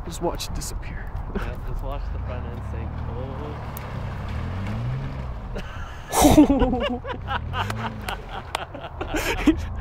Just watch it disappear. Yeah, just watch the front end sink. Oh.